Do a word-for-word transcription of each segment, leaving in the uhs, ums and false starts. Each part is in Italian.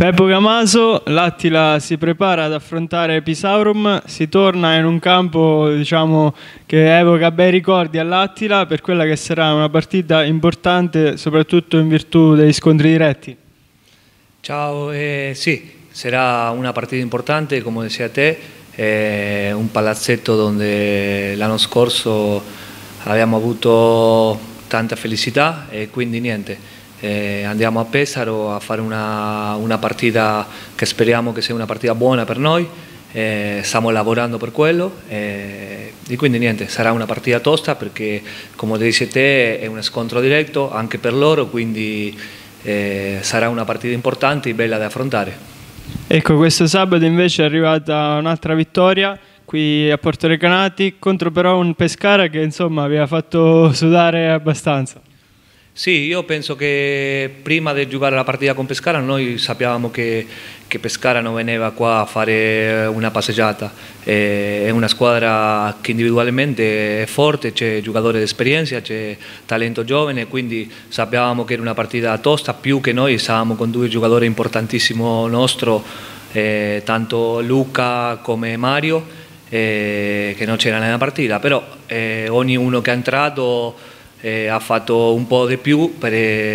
Beppo Gamaso, l'Attila si prepara ad affrontare Pisaurum, si torna in un campo, diciamo, che evoca bei ricordi all'Attila per quella che sarà una partita importante soprattutto in virtù degli scontri diretti. Ciao, eh, sì, sarà una partita importante come decía te, eh, un palazzetto dove l'anno scorso abbiamo avuto tanta felicità e quindi niente. Eh, andiamo a Pesaro a fare una, una partita che speriamo che sia una partita buona per noi, eh, stiamo lavorando per quello eh, e quindi niente, sarà una partita tosta perché come dici te è uno scontro diretto anche per loro, quindi eh, sarà una partita importante e bella da affrontare. Ecco, questo sabato invece è arrivata un'altra vittoria qui a Porto Recanati contro però un Pescara che insomma vi ha fatto sudare abbastanza. Sì, io penso che prima di giocare la partita con Pescara noi sapevamo che, che Pescara non veniva qua a fare una passeggiata, è una squadra che individualmente è forte, c'è giocatori di esperienza, c'è talento giovane, quindi sapevamo che era una partita tosta, più che noi stavamo con due giocatori importantissimi nostri, eh, tanto Luca come Mario, eh, che non c'era nella partita, però eh, ognuno che è entrato Eh, ha fatto un po' di più per,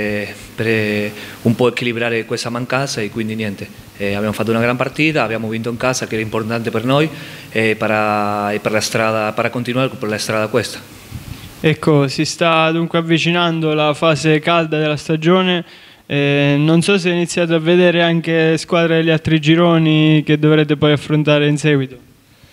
per un po' equilibrare questa mancanza e quindi niente, eh, abbiamo fatto una gran partita, abbiamo vinto in casa che era importante per noi e per, e per, la strada, per continuare per la strada questa. Ecco, si sta dunque avvicinando la fase calda della stagione, eh, non so se hai iniziato a vedere anche squadre degli altri gironi che dovrete poi affrontare in seguito.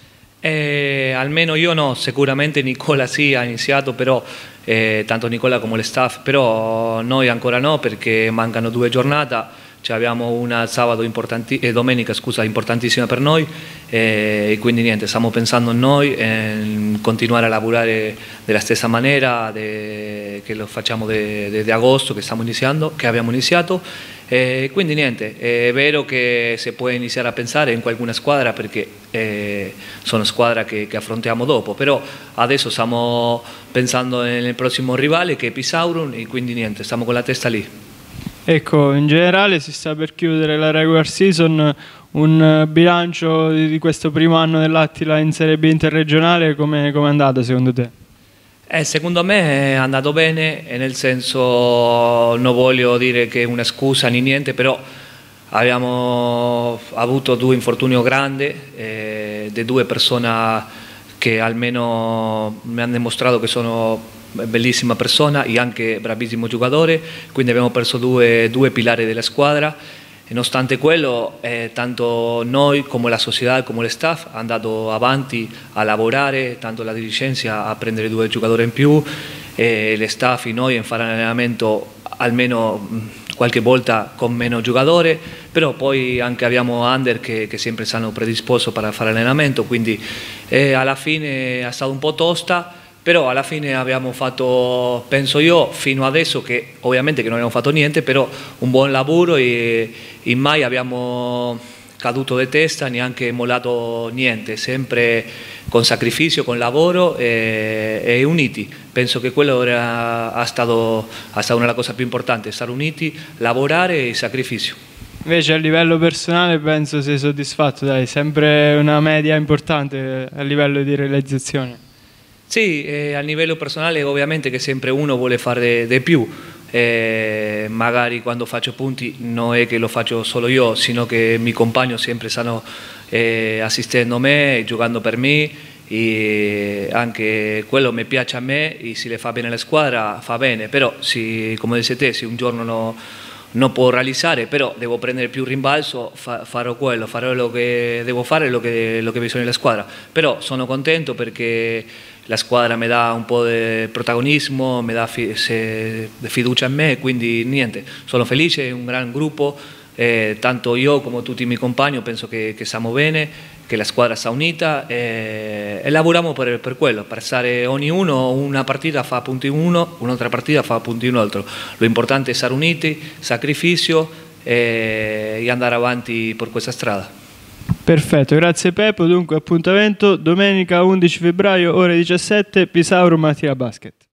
Eh, almeno io no, sicuramente Nicola sì ha iniziato, però eh, tanto Nicola come le staff, però noi ancora no perché mancano due giornate, cioè abbiamo una sabato importanti, eh, domenica scusa, importantissima per noi eh, e quindi niente, stiamo pensando in noi, in continuare a lavorare della stessa maniera de, che lo facciamo da agosto che stiamo iniziando, che abbiamo iniziato. Eh, quindi niente, è vero che si può iniziare a pensare in qualcuna squadra perché eh, sono squadre che, che affrontiamo dopo, però adesso stiamo pensando nel prossimo rivale che è Pisaurum e quindi niente, stiamo con la testa lì. Ecco, in generale si sta per chiudere la regular season, un bilancio di questo primo anno dell'Attila in Serie B interregionale, come è andato secondo te? Eh, secondo me è andato bene, nel senso non voglio dire che è una scusa né niente, però abbiamo avuto due infortuni grandi, eh, di due persone che almeno mi hanno dimostrato che sono bellissima persona e anche bravissimo giocatore, quindi abbiamo perso due, due pilari della squadra. E nonostante quello, eh, tanto noi come la società come lo staff hanno andato avanti a lavorare, tanto la dirigenza a prendere due giocatori in più e le staff e noi a fare allenamento almeno qualche volta con meno giocatori, però poi anche abbiamo under che, che sempre sono predisposti per fare allenamento, quindi eh, alla fine è stata un po' tosta. Però alla fine abbiamo fatto, penso io, fino adesso che ovviamente che non abbiamo fatto niente, però un buon lavoro e, e mai abbiamo caduto di testa, neanche mollato niente, sempre con sacrificio, con lavoro e, e uniti. Penso che quello era, ha stato, ha stato una delle cose più importanti, stare uniti, lavorare e sacrificio. Invece a livello personale penso sei soddisfatto, dai, sempre una media importante a livello di realizzazione. Sì, eh, a livello personale ovviamente che sempre uno vuole fare di più, eh, magari quando faccio punti non è che lo faccio solo io, sino che i miei compagni sempre stanno eh, assistendo a me, giocando per me e anche quello mi piace a me e se le fa bene la squadra fa bene, però se, come dici te, se un giorno no, non può realizzare, però devo prendere più rimbalzo, fa, farò quello, farò quello che devo fare, lo che, lo che bisogna della squadra, però sono contento perché la squadra mi dà un po' di protagonismo, mi dà fi, se, fiducia in me, quindi niente, sono felice, è un gran gruppo, eh, tanto io come tutti i miei compagni penso che, che stiamo bene, che la squadra sta unita eh, e lavoriamo per, per quello, per stare ognuno, una partita fa punti uno, un'altra partita fa punti un altro, lo importante è stare uniti, sacrificio eh, e andare avanti per questa strada. Perfetto, grazie Peppo. Dunque appuntamento domenica undici febbraio ore diciassette, Pisaurum Attila Basket.